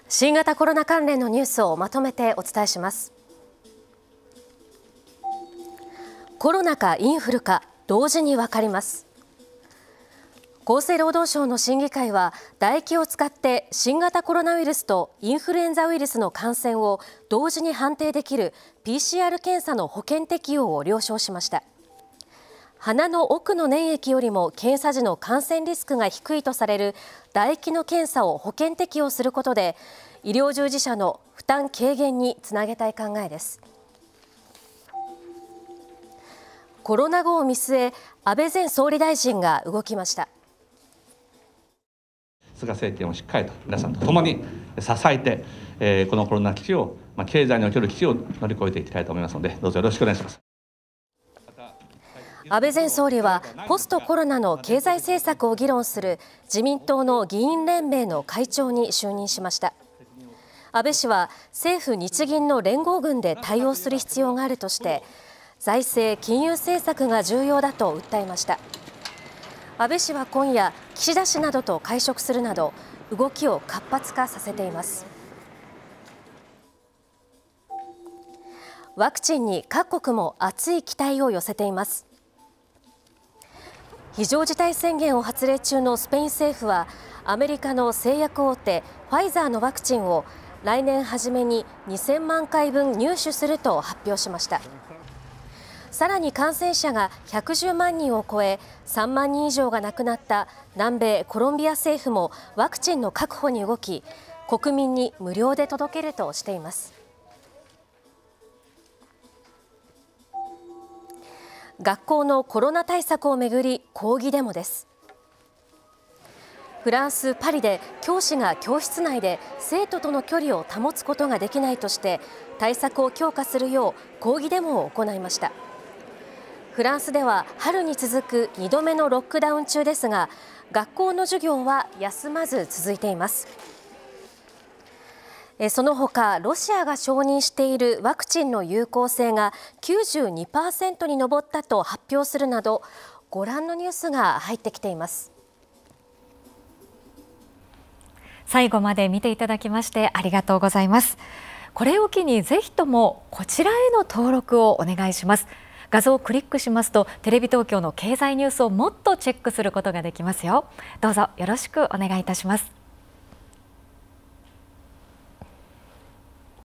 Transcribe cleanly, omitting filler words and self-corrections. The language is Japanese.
新型コロナ関連のニュースをまとめてお伝えします。コロナかインフルか同時に分かります。厚生労働省の審議会は唾液を使って新型コロナウイルスとインフルエンザウイルスの感染を同時に判定できる PCR 検査の保険適用を了承しました。鼻の奥の粘液よりも検査時の感染リスクが低いとされる唾液の検査を保険適用することで医療従事者の負担軽減につなげたい考えです。コロナ後を見据え、安倍前総理大臣が動きました。 菅政権をしっかりと皆さんと共に支えて、このコロナ危機を、経済における危機を乗り越えていきたいと思いますので、どうぞよろしくお願いします。 安倍前総理はポストコロナの経済政策を議論する自民党の議員連盟の会長に就任しました。安倍氏は政府・日銀の連合軍で対応する必要があるとして財政・金融政策が重要だと訴えました。安倍氏は今夜岸田氏などと会食するなど動きを活発化させています。ワクチンに各国も熱い期待を寄せています。非常事態宣言を発令中のスペイン政府はアメリカの製薬大手ファイザーのワクチンを来年初めに2000万回分入手すると発表しました。さらに感染者が110万人を超え3万人以上が亡くなった南米コロンビア政府もワクチンの確保に動き国民に無料で届けるとしています。学校のコロナ対策をめぐり抗議デモです。フランス・パリで教師が教室内で生徒との距離を保つことができないとして対策を強化するよう抗議デモを行いました。フランスでは春に続く2度目のロックダウン中ですが学校の授業は休まず続いています。その他ロシアが承認しているワクチンの有効性が 92% に上ったと発表するなどご覧のニュースが入ってきています。 最後まで見ていただきましてありがとうございます。これを機にぜひともこちらへの登録をお願いします。画像をクリックしますとテレビ東京の経済ニュースをもっとチェックすることができますよ。どうぞよろしくお願いいたします。